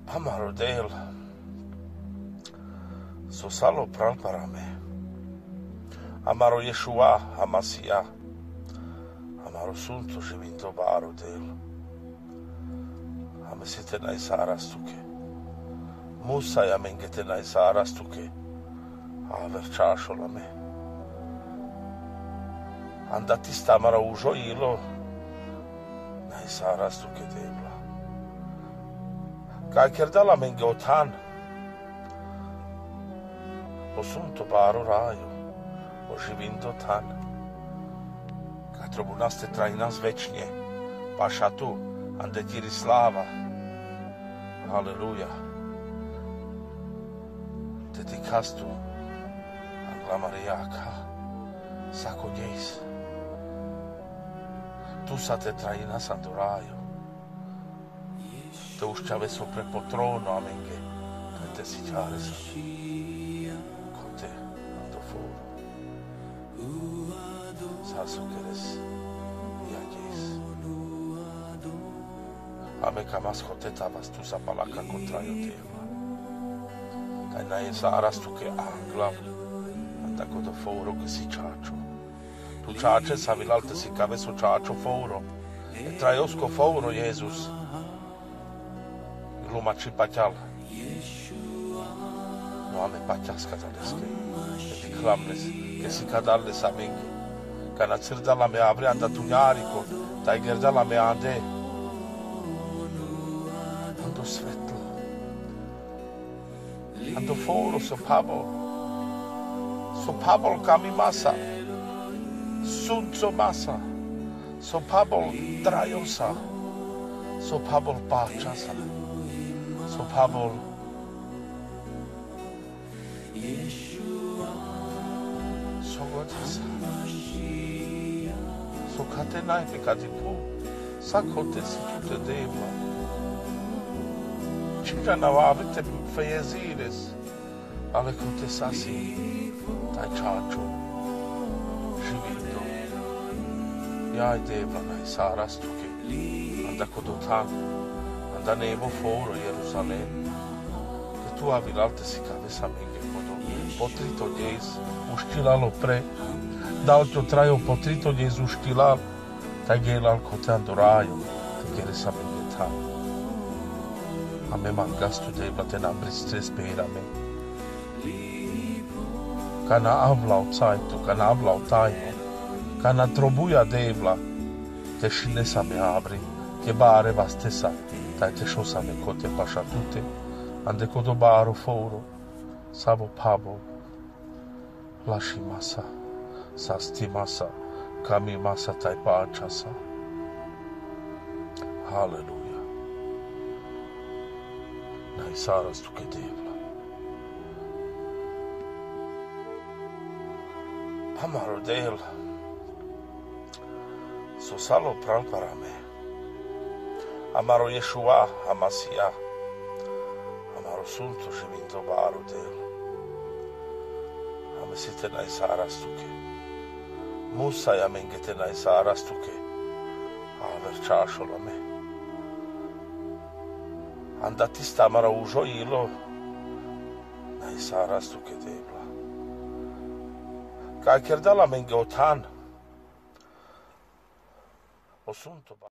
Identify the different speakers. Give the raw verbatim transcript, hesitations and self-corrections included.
Speaker 1: Amaro Del Sosalo Pralparame Amaro Yeshua Hamasia Amaro Sunto Jevinto Baro Del Amesitena Isarastuke Musa Yamengetena Isarastuke Averciasciolame Andatista Amaro Ujoilo Na Isarastuke Debla Kaikerdala Mengotan Osunto Baro Rajo Oživím do tan. Katro bunaste traj nás večne. Paša tu, ande tiri sláva. Halleluja. Te ti kastu, angla Mariaka, sako dejs. Tu sa te traj nás adorajo. Te už ťa veso pre potrono, amenge. Te si ťa resa. Kote, ando foro. Sasu keres yajes ame kamas hoteta vastu sa palaka kontra joteva taj na je zarastu ke anglav anda kodo fouro ke si čačo tu čače sa vilalte si kaveso čačo fouro e trajosko fouro Jezus glumači paťal no ame paťaska taleske e ti klamnes ke si kadalne sa mengi Kana cirdala me abre anda tunjariko, taj gerdala me ande. Ando svetlo. Ando foro so pabol. So pabol kami masa. Sunco masa. So pabol trajosa. So pabol pačasa. So pabol so godasa. So catenai pe cadipu, sa cote si tutte debla. Cinca navavite feiezires, ale cote sasi, tai ciacio, živito. Jaj debla nai sarastuke, anda kodotan, anda nevo foro Jerusalem, che tu avilalte si cabeza menge kodo, potrito djes, uštilalo pre, dal to trajo po trito dnes uštilal, tak jelal kotean do rájo, tak je sa bengetan. A me man gastu debla ten abristre spérame. Kana avlau cajtu, kana avlau tajno, kana trobuja debla, te šine sa me abri, ke bare vas tesa, taj te šo sa me kote paša tute, ande kodo baro fouro, savo pabo, laši masa. Sasti masa, kami masa taj pačasa. Halleluja. Naj sarastuke debla. Amaro Del Sosalo Pralparame Amaro Yeshua Hamasia Amaro Sunto Jevinto Baro Del Amesitena Isarastuke Musa Yamengetena Isarastuke Averciasciolame Andatista Amaro Ujoilo Na Isarastuke debla Kaikerdala Mengotan Osunto